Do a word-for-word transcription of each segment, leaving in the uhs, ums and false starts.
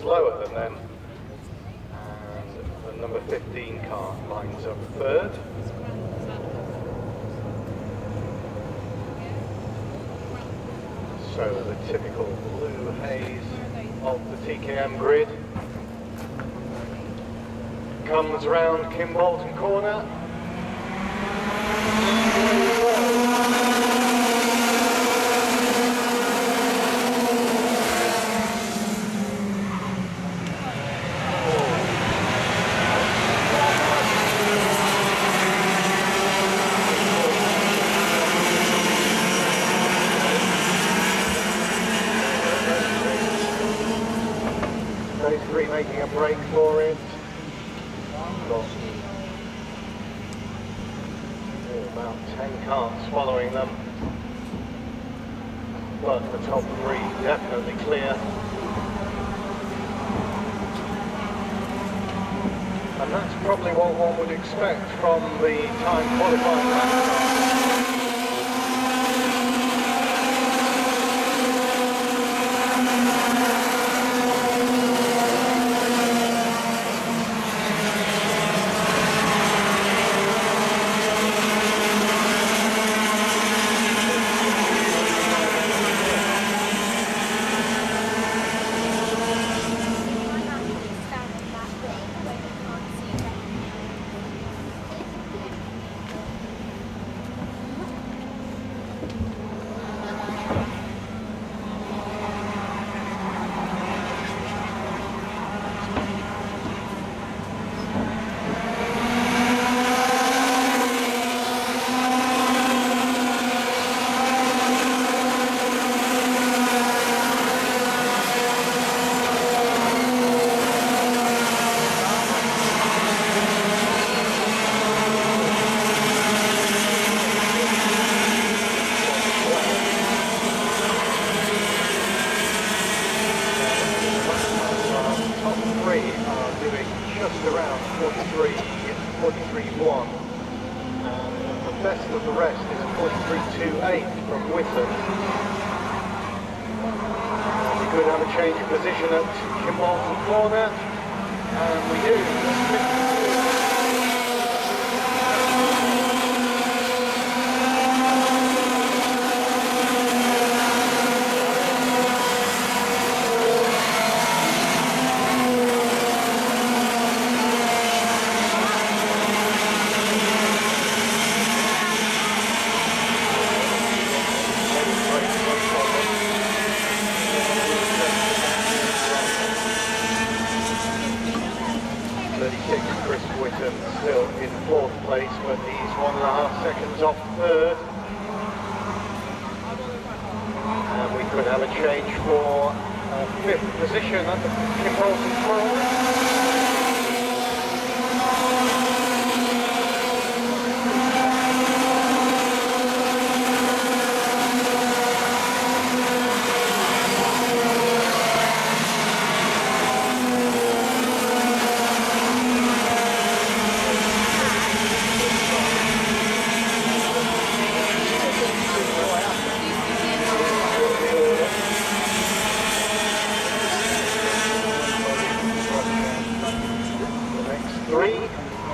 slower than them. And the number fifteen car lines up third. So the typical blue haze of the T K M grid comes around Kimbolton corner. Those three making a break for it. Got oh, about ten cars following them, but the top three definitely clear. And that's probably what one would expect from the time qualifying lap. Around forty-three, forty-three one, and the best of the rest is forty-three two eight from Whitton. And we could have a change of position at Kimbolton corner, and we do. Chris Whitton still in fourth place, but he's one and a half seconds off third. And we could have a change for uh, fifth position at the Kimbolton corner. Three.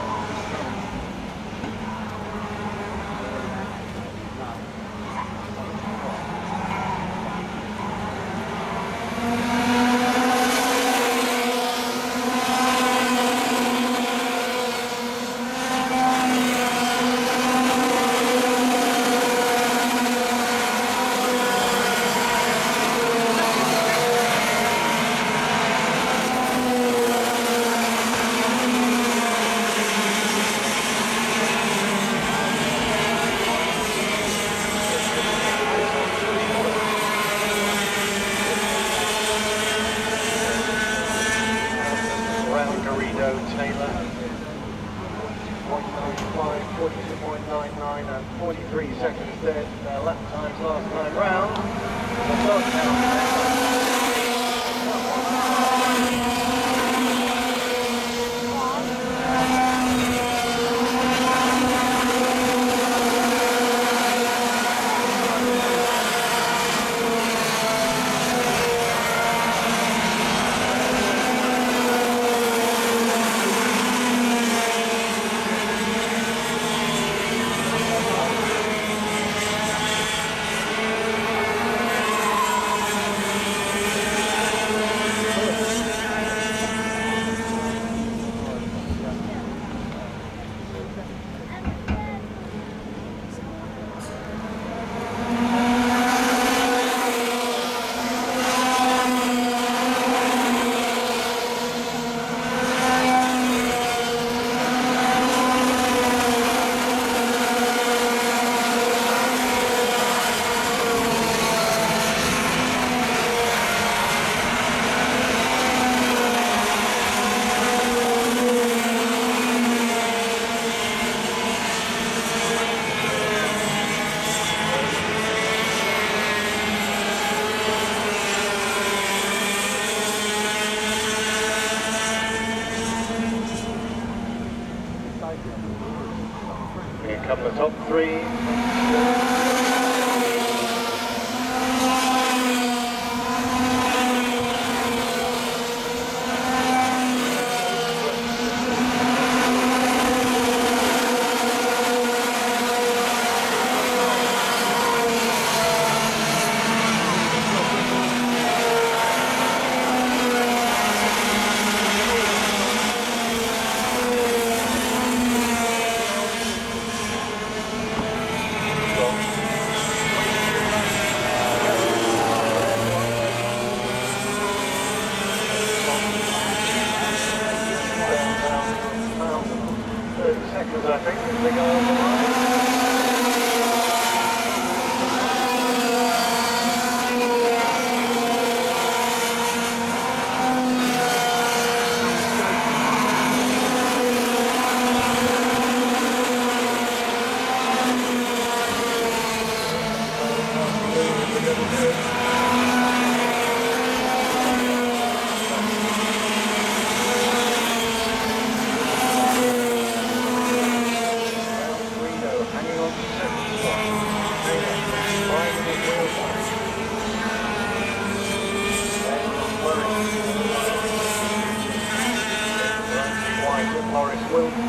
forty-two point nine nine and forty-three seconds dead. Their lap times last time round. The dog count. three. thirty seconds, I think, as they go on the line. Morris will